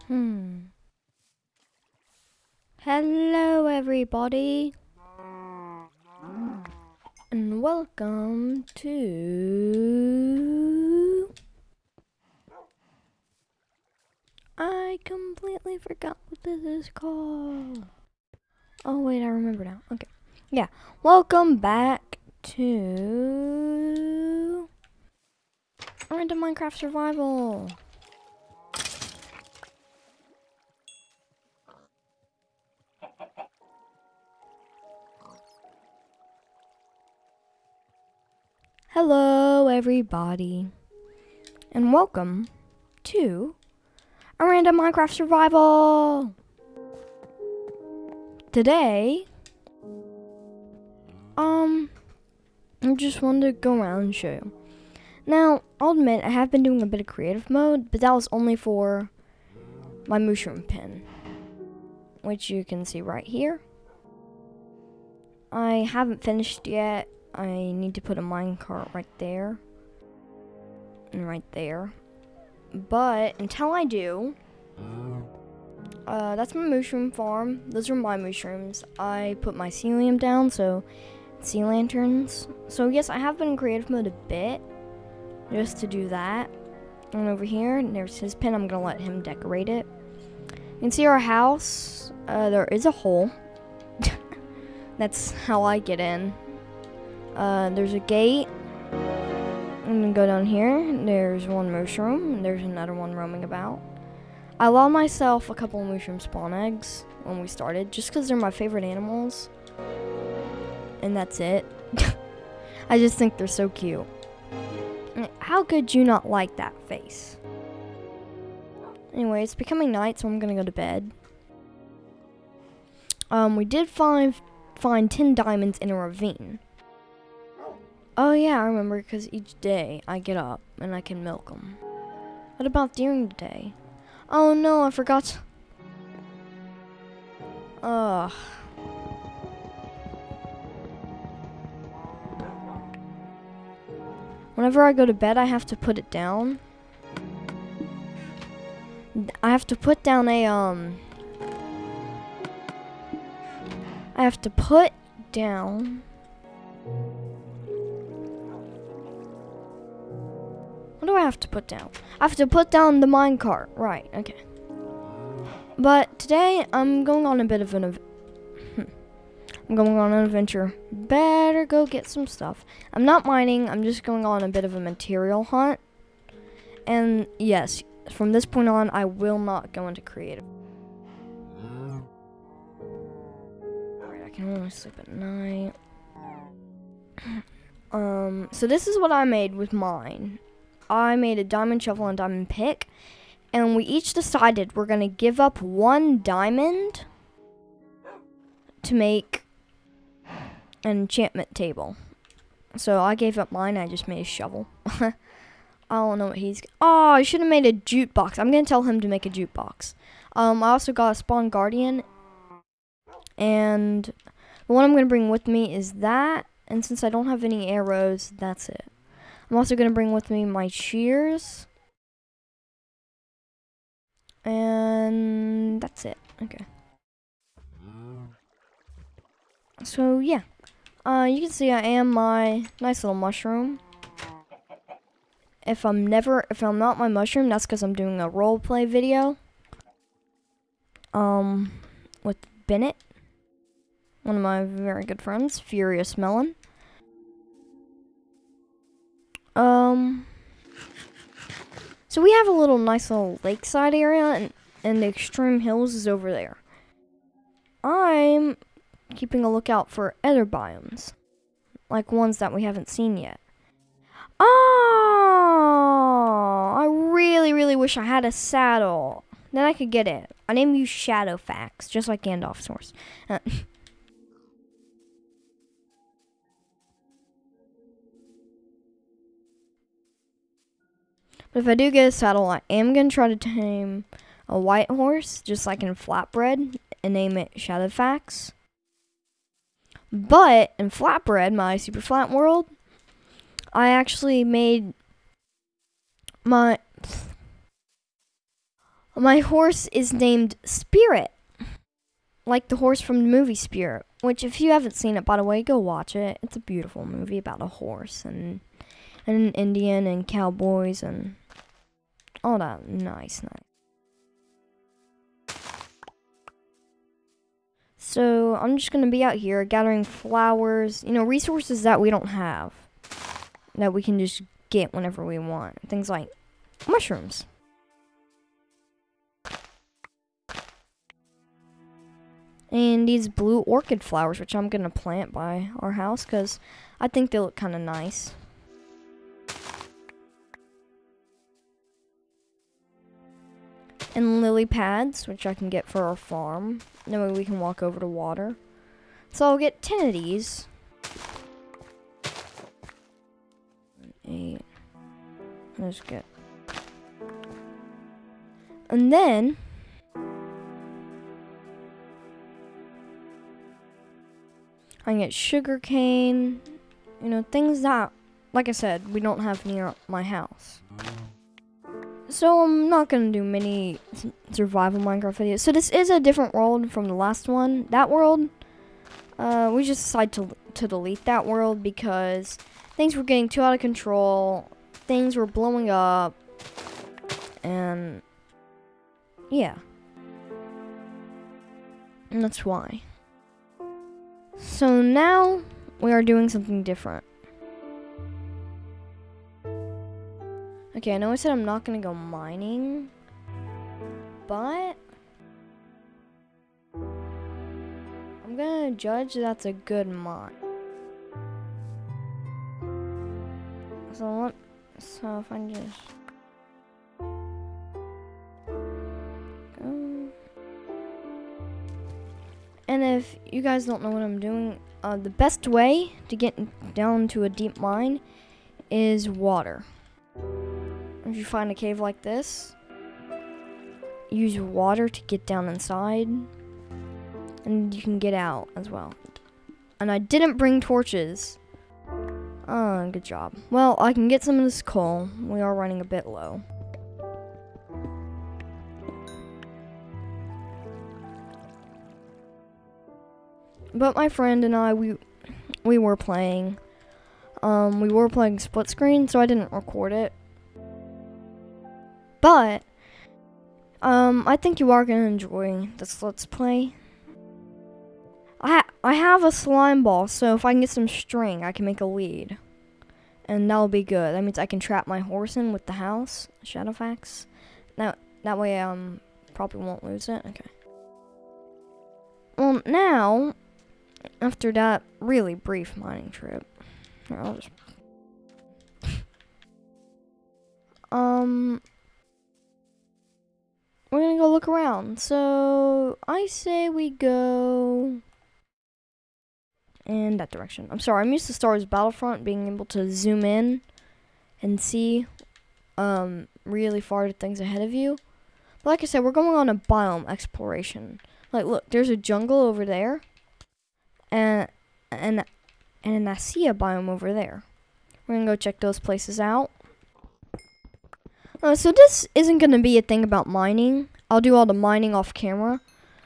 Hello everybody, and welcome to... I completely forgot what this is called. Oh wait, I remember now. Okay. Yeah, welcome back to... Random Minecraft Survival. Hello everybody, and welcome to a Random Minecraft Survival. Today, I just wanted to go around and show you. Now, I'll admit I have been doing a bit of creative mode, but that was only for my mushroom pen, which you can see right here. I haven't finished yet. I need to put a minecart right there and right there. But until I do, that's my mushroom farm. Those are my mushrooms. I put my psyllium down, so sea lanterns. So yes, I have been in creative mode a bit, just to do that. And over here, there's his pen. I'm gonna let him decorate it. You can see our house. There is a hole. That's how I get in. There's a gate. I'm gonna go down here. There's one mushroom, and there's another one roaming about. I allowed myself a couple of mushroom spawn eggs when we started, just because they're my favorite animals. And that's it. I just think they're so cute. How could you not like that face? Anyway, it's becoming night, so I'm gonna go to bed. We did find 10 diamonds in a ravine. Oh yeah, I remember, because each day I get up and I can milk them. What about during the day? Oh no, I forgot. Ugh. Whenever I go to bed, I have to put it down. I have to put down a, I have to put down... What do I have to put down? I have to put down the minecart. Right, okay. But today, I'm going on a bit of an I'm going on an adventure. Better go get some stuff. I'm not mining. I'm just going on a bit of a material hunt. And yes, from this point on, I will not go into creative. Alright, I can only sleep at night. So this is what I made with mine. I made a diamond shovel and diamond pick, and we each decided we're gonna give up one diamond to make an enchantment table. So I gave up mine. I just made a shovel. I don't know what he's... Oh, I should have made a jute box. I'm gonna tell him to make a jute box. I also got a spawn guardian, and the one I'm gonna bring with me is that. And since I don't have any arrows, that's it. I'm also going to bring with me my shears. And that's it. Okay. So, yeah. You can see I am my nice little mushroom. If I'm not my mushroom, that's because I'm doing a roleplay video. With Bennett. One of my very good friends, Furious Melon. So we have a nice little lakeside area, and the extreme hills is over there. I'm keeping a lookout for other biomes, like ones that we haven't seen yet. Oh, I really, really wish I had a saddle. Then I could get it. I named you Shadowfax, just like Gandalf's horse. But if I do get a saddle, I am going to try to tame a white horse, just like in Flatbread, and name it Shadowfax. But in Flatbread, my super flat world, I actually made my... My horse is named Spirit, like the horse from the movie Spirit, which if you haven't seen it, by the way, go watch it. It's a beautiful movie about a horse and an Indian and cowboys and all that. Nice. So I'm just going to be out here gathering flowers, resources that we don't have, that we can just get whenever we want. Things like mushrooms. And these blue orchid flowers, which I'm going to plant by our house because I think they look kind of nice. And lily pads, which I can get for our farm. That way we can walk over to water. So I'll get 10 of these. 8. Let's get. And then I can get sugar cane, things that, like I said, we don't have near my house. So I'm not going to do many survival Minecraft videos. So this is a different world from the last one. That world, we just decided to delete that world because things were getting too out of control. Things were blowing up. And yeah. And that's why. So now we are doing something different. Okay, I know I said I'm not gonna go mining, but I'm gonna judge that's a good mine. So if I just go. And if you guys don't know what I'm doing, the best way to get down to a deep mine is water. If you find a cave like this, use water to get down inside, and you can get out as well. And I didn't bring torches. Oh, good job. Well, I can get some of this coal. We are running a bit low. But my friend and I, we were playing. We were playing split screen, so I didn't record it. But I think you are gonna enjoy this Let's Play. I have a slime ball, so if I can get some string, I can make a lead, and that'll be good. That means I can trap my horse in with the house, Shadowfax. That way probably won't lose it. Okay. Well, now after that really brief mining trip, here, I'll just we're gonna go look around. So I say we go in that direction. I'm sorry, I'm used to Star Wars Battlefront, being able to zoom in and see really far to things ahead of you. But like I said, we're going on a biome exploration. Like, look, there's a jungle over there, and an Nacia biome over there. We're gonna go check those places out. So this isn't going to be a thing about mining. I'll do all the mining off camera.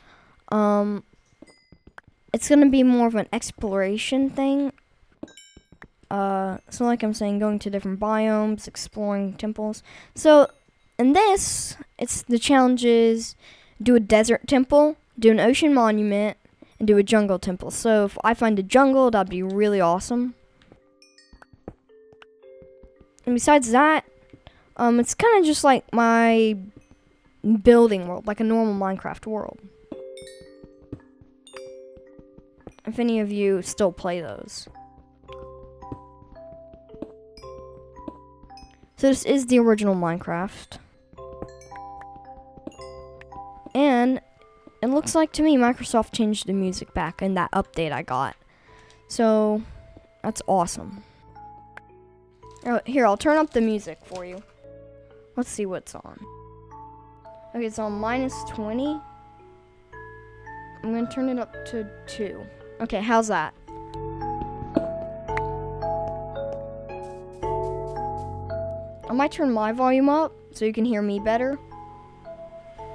It's going to be more of an exploration thing. So like I'm saying, going to different biomes, exploring temples. So in this, the challenge is do a desert temple, do an ocean monument, and do a jungle temple. So if I find a jungle, that'd be really awesome. And besides that, it's kind of just like my building world, like a normal Minecraft world. If any of you still play those. So this is the original Minecraft. And it looks like to me Microsoft changed the music back in that update I got. So that's awesome. Here, I'll turn up the music for you. Let's see what's on. Okay, it's on -20. I'm gonna turn it up to 2. Okay, how's that? I might turn my volume up so you can hear me better.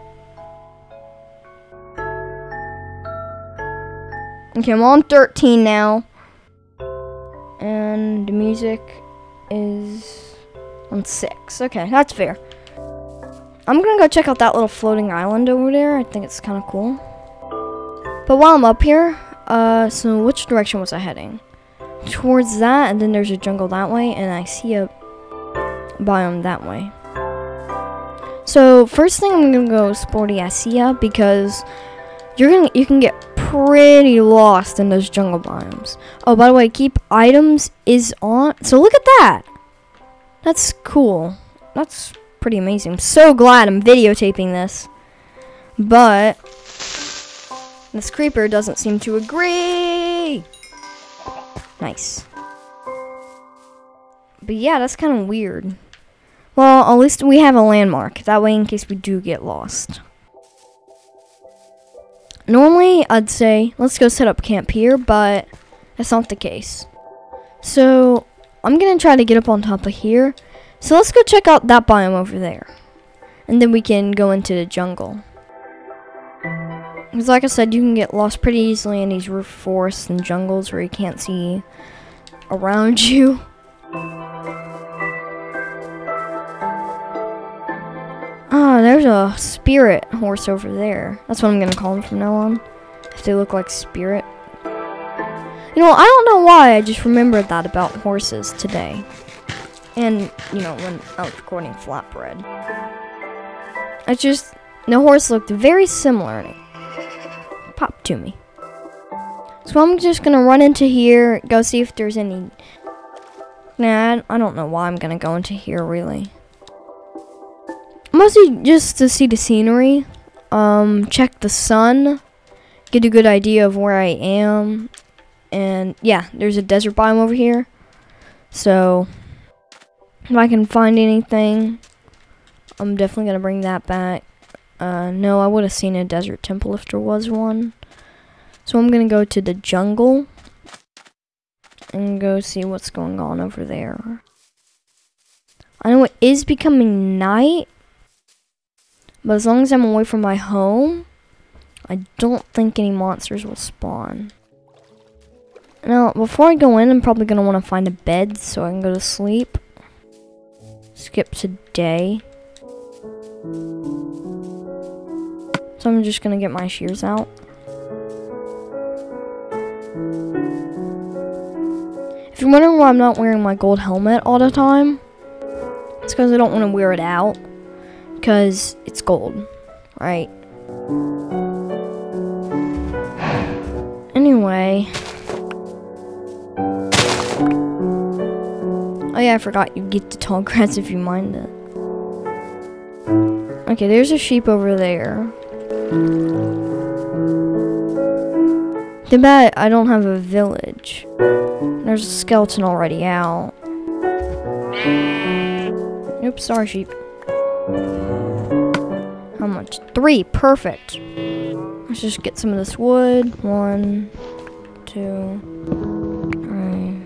Okay, I'm on 13 now. And the music is on 6. Okay, that's fair. I'm gonna go check out that little floating island over there. I think it's kind of cool. But while I'm up here, so which direction was I heading? Towards that, and then there's a jungle that way, and I see a biome that way. So first thing, I'm gonna go explore the ASEA because you can get pretty lost in those jungle biomes. Oh, by the way, keep items is on. So look at that. That's cool. That's pretty amazing. I'm so glad I'm videotaping this. But this creeper doesn't seem to agree. Nice. But yeah, that's kind of weird. Well, at least we have a landmark. That way, in case we do get lost. Normally, I'd say, let's go set up camp here, but that's not the case. So, I'm going to try to get up on top of here. So, let's go check out that biome over there. And then we can go into the jungle. Because like I said, you can get lost pretty easily in these roof forests and jungles where you can't see around you. Ah, there's a spirit horse over there. That's what I'm gonna call them from now on. If they look like spirit. You know, I don't know why, I just remembered that about horses today. And, you know, when I was recording Flatbread. It's just, the horse looked very similar and it popped to me. So I'm just gonna run into here, go see if there's any... Nah, I don't know why I'm gonna go into here, really. Mostly just to see the scenery, check the sun, get a good idea of where I am, and yeah, there's a desert biome over here, so if I can find anything, I'm definitely going to bring that back. No, I would have seen a desert temple if there was one, so I'm going to go to the jungle and go see what's going on over there. I know it is becoming night, but as long as I'm away from my home, I don't think any monsters will spawn. Now, before I go in, I'm probably going to want to find a bed so I can go to sleep. Skip to day. So I'm just going to get my shears out. If you're wondering why I'm not wearing my gold helmet all the time, it's because I don't want to wear it out. Because it's gold, right? Anyway. Oh yeah, I forgot you get the tall grass if you mind it. Okay, there's a sheep over there. Too bad I don't have a village. There's a skeleton already out. Oops, sorry sheep. How much? 3, perfect. Let's just get some of this wood. 1, 2, 3.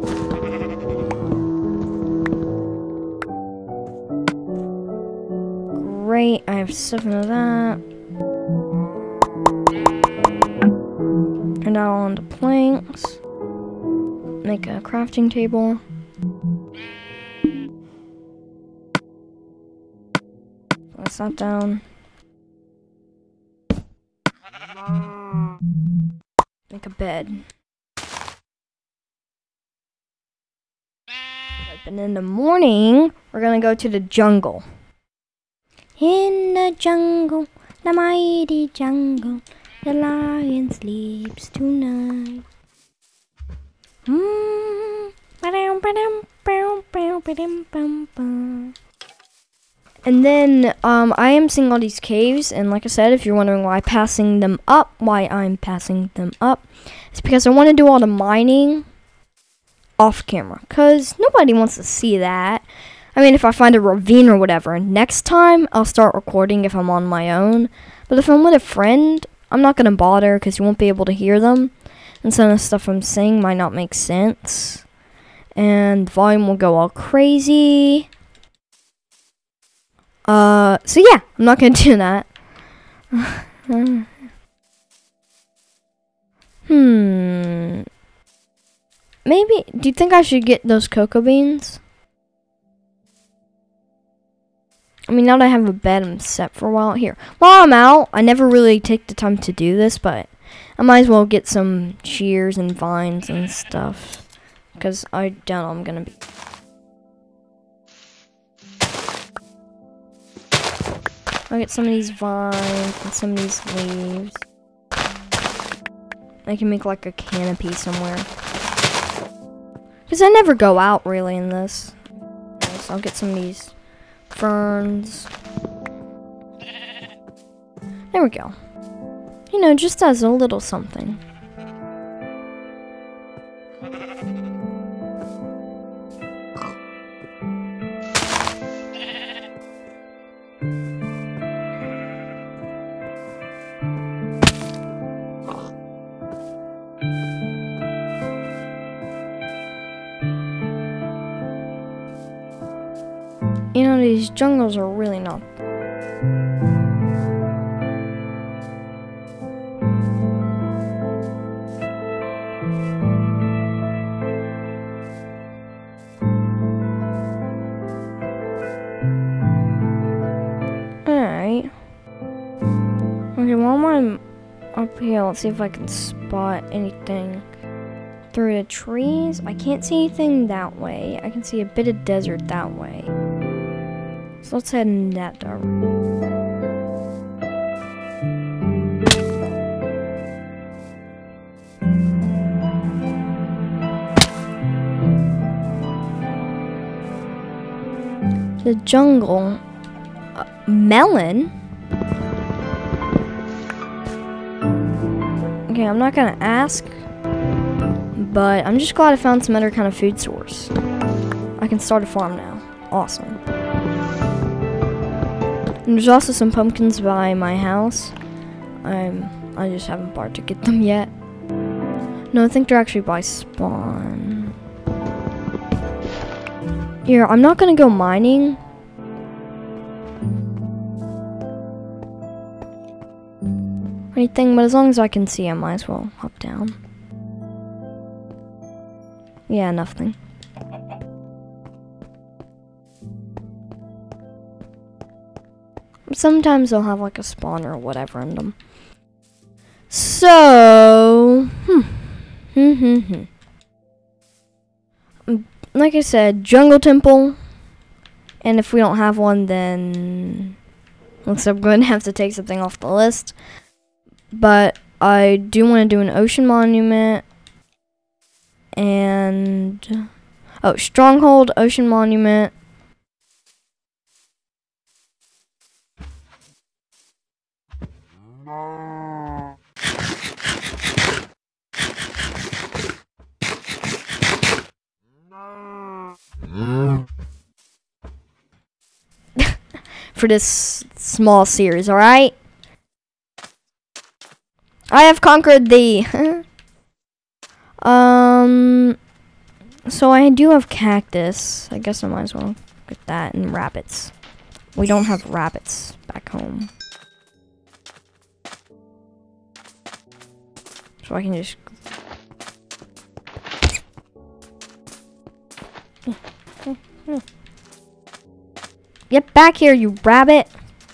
Great, I have 7 of that. Turn that all into planks. Make a crafting table. Place that down. Make a bed. And in the morning, we're gonna go to the jungle. In the jungle, the mighty jungle, the lion sleeps tonight. And then I am seeing all these caves, and like I said, if you're wondering why I'm passing them up, it's because I want to do all the mining off camera, because nobody wants to see that. I mean, if I find a ravine or whatever, next time I'll start recording if I'm on my own. But if I'm with a friend, I'm not going to bother because you won't be able to hear them. And some of the stuff I'm saying might not make sense. And the volume will go all crazy. So yeah, I'm not going to do that. Maybe, do you think I should get those cocoa beans? I mean, now that I have a bed, I'm set for a while. Here, while I'm out, I never really take the time to do this, but I might as well get some shears and vines and stuff, because I doubt I'm gonna be. I'll get some of these vines and some of these leaves. I can make like a canopy somewhere. Because I never go out really in this. So I'll get some of these ferns. There we go. You know, just as a little something. You know, these jungles are really not. Alright. Okay, while I'm up here, let's see if I can spot anything through the trees. I can't see anything that way. I can see a bit of desert that way. So let's head in that direction. The jungle. Melon? Okay, I'm not gonna ask, but I'm just glad I found some other kind of food source. I can start a farm now. Awesome. And there's also some pumpkins by my house. I just haven't bothered to get them yet. No, I think they're actually by spawn. Here, I'm not gonna go mining. Or anything, but as long as I can see, I might as well hop down. Yeah, nothing. Sometimes they'll have like a spawn or whatever in them. So, like I said, jungle temple. And if we don't have one, then looks like I'm going to have to take something off the list. But I do want to do an ocean monument. And, oh, stronghold, ocean monument. For this small series, alright? I have conquered the so I do have cactus. I guess I might as well get that, and rabbits. We don't have rabbits back home. So I can just get back here, you rabbit.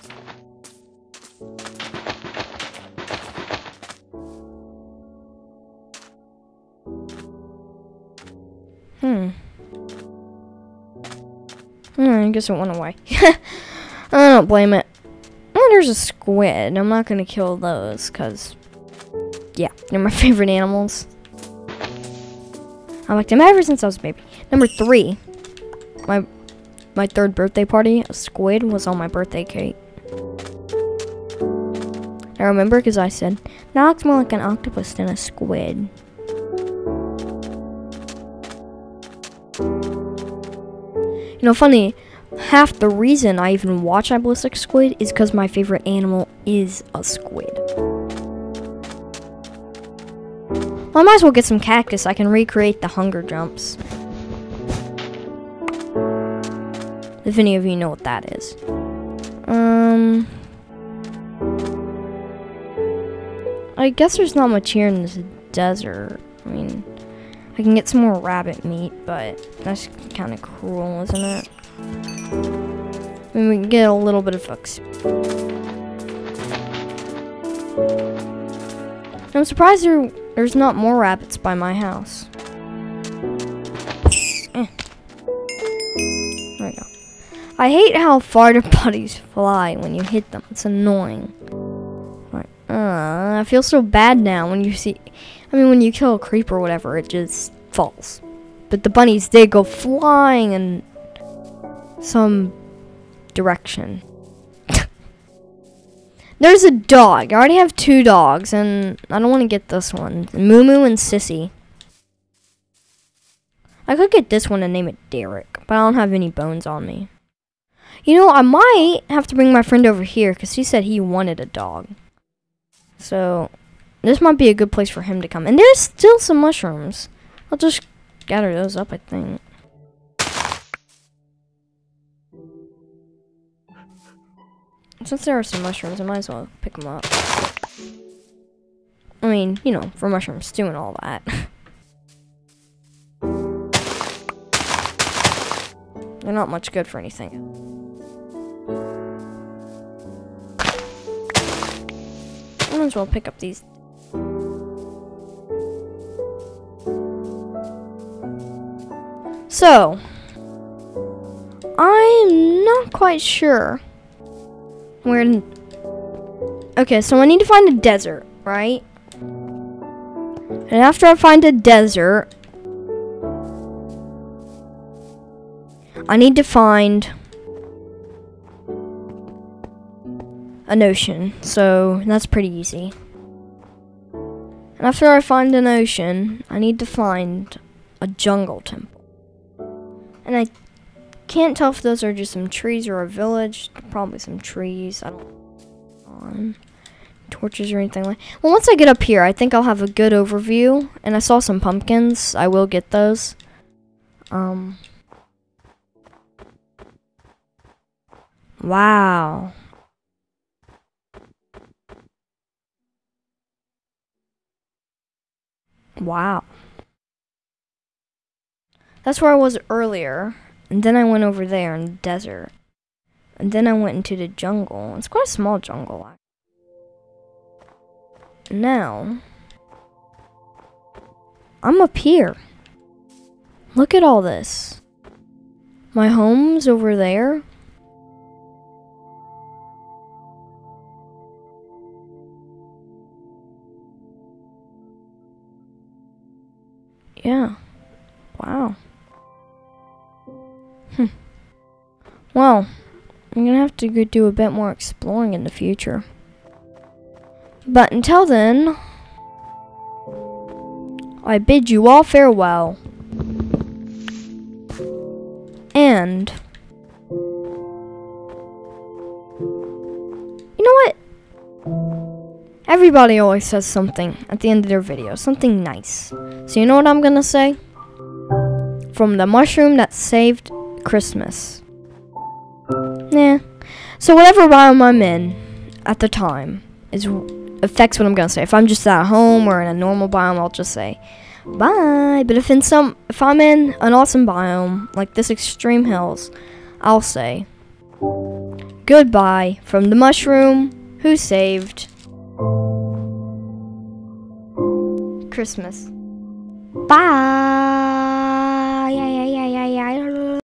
I guess it went away. I don't blame it. Oh, there's a squid. I'm not gonna kill those, cause yeah, they're my favorite animals. I liked them ever since I was a baby. Number 3, my 3rd birthday party, a squid was on my birthday cake. I remember because I said, that looks more like an octopus than a squid. You know, funny, half the reason I even watch Ballistic Squid is because my favorite animal is a squid. Well, I might as well get some cactus. I can recreate the hunger jumps. If any of you know what that is. I guess there's not much here in this desert. I mean, I can get some more rabbit meat, but that's kind of cruel, isn't it? I mean, we can get a little bit of I'm surprised there's not more rabbits by my house. There we go. I hate how far the buddies fly when you hit them. It's annoying. Like, I feel so bad now when you see... I mean, when you kill a creeper or whatever, it just falls. But the bunnies, they go flying in some direction. There's a dog. I already have 2 dogs, and I don't want to get this one. Moo Moo and Sissy. I could get this one and name it Derek, but I don't have any bones on me. You know, I might have to bring my friend over here, because he said he wanted a dog. So, this might be a good place for him to come. And there's still some mushrooms. I'll just gather those up, I think. Since there are some mushrooms, I might as well pick them up. I mean, you know, for mushroom stew and all that. They're not much good for anything. I might as well pick up these. So, I'm not quite sure where. Okay, so I need to find a desert, right? And after I find a desert, I need to find an ocean. So that's pretty easy. And after I find an ocean, I need to find a jungle temple. And I can't tell if those are just some trees or a village. Probably some trees. I don't know. Torches or anything like. Well, once I get up here, I think I'll have a good overview. And I saw some pumpkins. I will get those. Wow. Wow. That's where I was earlier. And then I went over there in the desert. And then I went into the jungle. It's quite a small jungle. Now, I'm up here. Look at all this. My home's over there. Yeah. Wow. Well, I'm gonna have to go do a bit more exploring in the future. But until then, I bid you all farewell. And you know what? Everybody always says something at the end of their video, something nice. So you know what I'm gonna say? From the mushroom that saved Christmas. Nah. So whatever biome I'm in at the time affects what I'm gonna say. If I'm just at home or in a normal biome, I'll just say bye. But if I'm in an awesome biome like this extreme hills, I'll say goodbye from the mushroom who saved Christmas. Bye.